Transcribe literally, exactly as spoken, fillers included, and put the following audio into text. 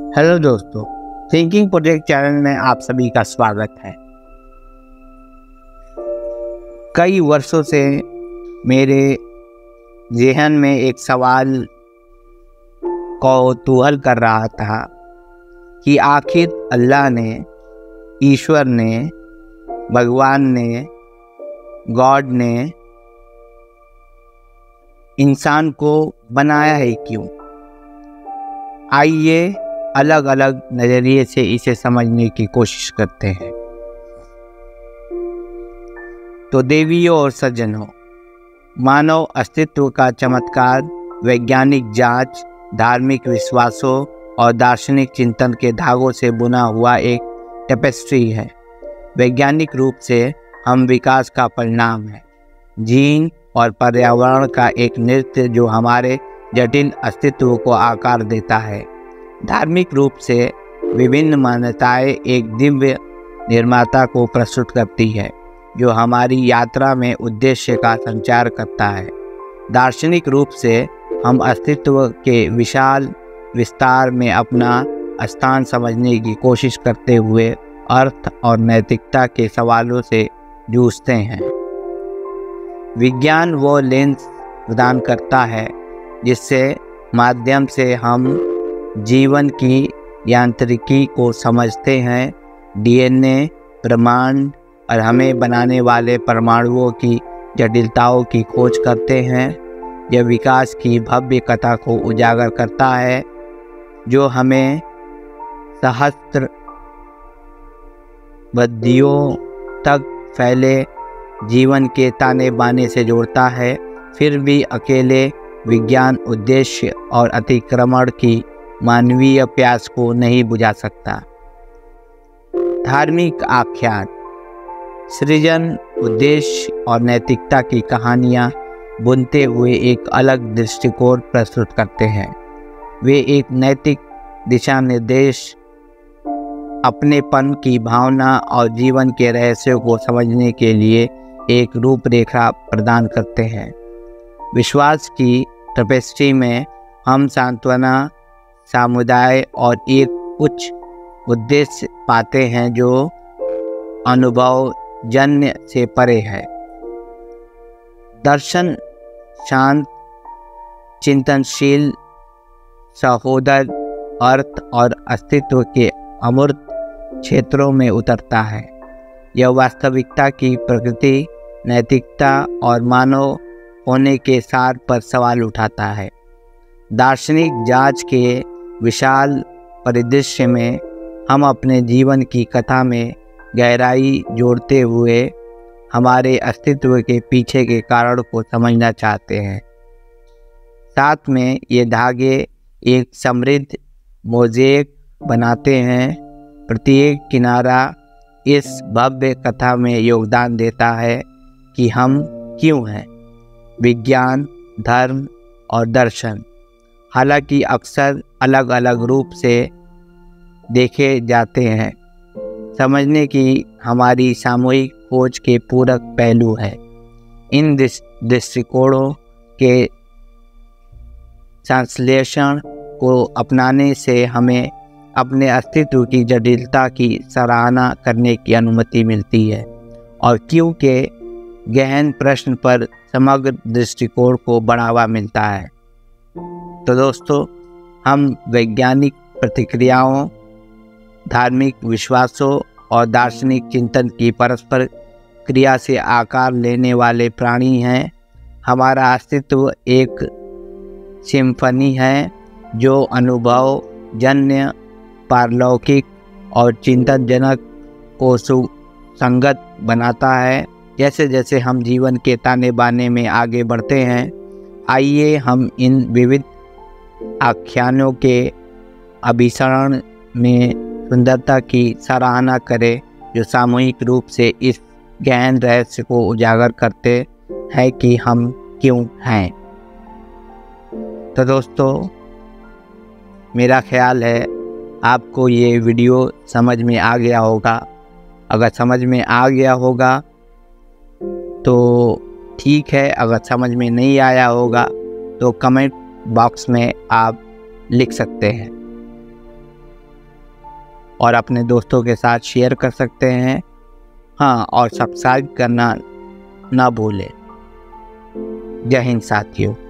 Hello दोस्तों, thinking project channel में आप सभी का स्वागत है। कई वर्षों से मेरे ज़हन में एक सवाल कौतूहल कर रहा था कि आखिर अल्लाह ने, ईश्वर ने, भगवान ने, गॉड ने इंसान को बनाया है क्यों। आइए अलग अलग नज़रिए से इसे समझने की कोशिश करते हैं। तो देवियों और सज्जनों, मानव अस्तित्व का चमत्कार वैज्ञानिक जांच, धार्मिक विश्वासों और दार्शनिक चिंतन के धागों से बुना हुआ एक टेपेस्ट्री है। वैज्ञानिक रूप से हम विकास का परिणाम है, जीन और पर्यावरण का एक नृत्य जो हमारे जटिल अस्तित्व को आकार देता है। धार्मिक रूप से विभिन्न मान्यताएं एक दिव्य निर्माता को प्रस्तुत करती है जो हमारी यात्रा में उद्देश्य का संचार करता है। दार्शनिक रूप से हम अस्तित्व के विशाल विस्तार में अपना स्थान समझने की कोशिश करते हुए अर्थ और नैतिकता के सवालों से जूझते हैं। विज्ञान वो लेंस प्रदान करता है जिससे माध्यम से हम जीवन की यांत्रिकी को समझते हैं, डीएनए, ब्रह्मांड और हमें बनाने वाले परमाणुओं की जटिलताओं की खोज करते हैं। यह विकास की भव्य कथा को उजागर करता है जो हमें सहस्त्र बद्दियों तक फैले जीवन के ताने बाने से जोड़ता है। फिर भी अकेले विज्ञान उद्देश्य और अतिक्रमण की मानवीय प्यास को नहीं बुझा सकता। धार्मिक आख्यान सृजन, उद्देश्य और नैतिकता की कहानियाँ बुनते हुए एक अलग दृष्टिकोण प्रस्तुत करते हैं। वे एक नैतिक दिशा निर्देश, अपनेपन की भावना और जीवन के रहस्यों को समझने के लिए एक रूपरेखा प्रदान करते हैं। विश्वास की टेपेस्ट्री में हम सांत्वना, समुदाय और एक उच्च उद्देश्य पाते हैं जो अनुभव जन्य से परे है। दर्शन शांत, चिंतनशील, सहोदर, अर्थ और अस्तित्व के अमूर्त क्षेत्रों में उतरता है। यह वास्तविकता की प्रकृति, नैतिकता और मानव होने के सार पर सवाल उठाता है। दार्शनिक जांच के विशाल परिदृश्य में हम अपने जीवन की कथा में गहराई जोड़ते हुए हमारे अस्तित्व के पीछे के कारण को समझना चाहते हैं। साथ में ये धागे एक समृद्ध मोज़ेक बनाते हैं। प्रत्येक किनारा इस भव्य कथा में योगदान देता है कि हम क्यों हैं। विज्ञान, धर्म और दर्शन हालांकि अक्सर अलग अलग रूप से देखे जाते हैं, समझने की हमारी सामूहिक खोज के पूरक पहलू है। इन दृष्टिकोणों के संश्लेषण को अपनाने से हमें अपने अस्तित्व की जटिलता की सराहना करने की अनुमति मिलती है और क्योंकि गहन प्रश्न पर समग्र दृष्टिकोण को बढ़ावा मिलता है। तो दोस्तों, हम वैज्ञानिक प्रतिक्रियाओं, धार्मिक विश्वासों और दार्शनिक चिंतन की परस्पर क्रिया से आकार लेने वाले प्राणी हैं। हमारा अस्तित्व एक सिम्फनी है जो अनुभव जन्य, पारलौकिक और चिंतनजनक को सुसंगत बनाता है। जैसे जैसे हम जीवन के ताने बाने में आगे बढ़ते हैं, आइए हम इन विविध आख्यानों के अभिसरण में सुंदरता की सराहना करें जो सामूहिक रूप से इस गहन रहस्य को उजागर करते हैं कि हम क्यों हैं। तो दोस्तों, मेरा ख्याल है आपको ये वीडियो समझ में आ गया होगा। अगर समझ में आ गया होगा तो ठीक है, अगर समझ में नहीं आया होगा तो कमेंट बॉक्स में आप लिख सकते हैं। और अपने दोस्तों के साथ शेयर कर सकते हैं। हाँ, और सब्सक्राइब करना ना भूलें। जय हिंद साथियों।